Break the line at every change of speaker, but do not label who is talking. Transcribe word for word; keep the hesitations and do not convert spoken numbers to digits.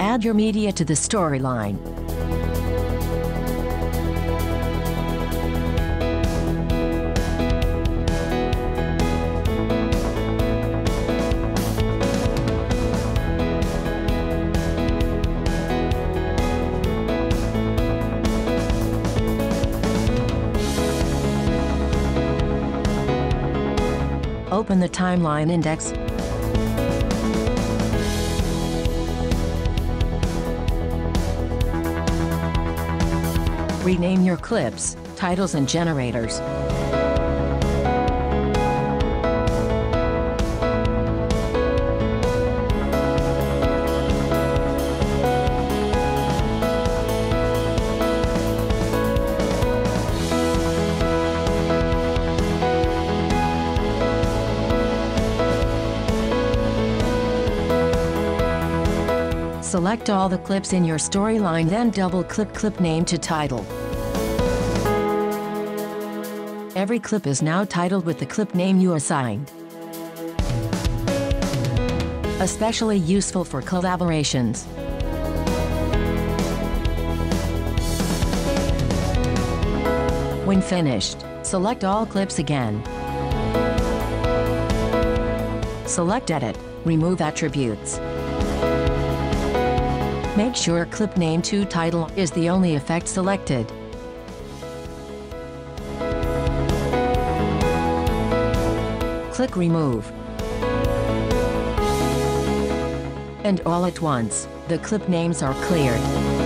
Add your media to the storyline. Open the timeline index. Rename your clips, titles and generators. Select all the clips in your storyline, then double-click clip name to title. Every clip is now titled with the clip name you assigned. Especially useful for collaborations. When finished, select all clips again. Select Edit, remove attributes. Make sure clip name to title is the only effect selected. Click Remove. And all at once, the clip names are cleared.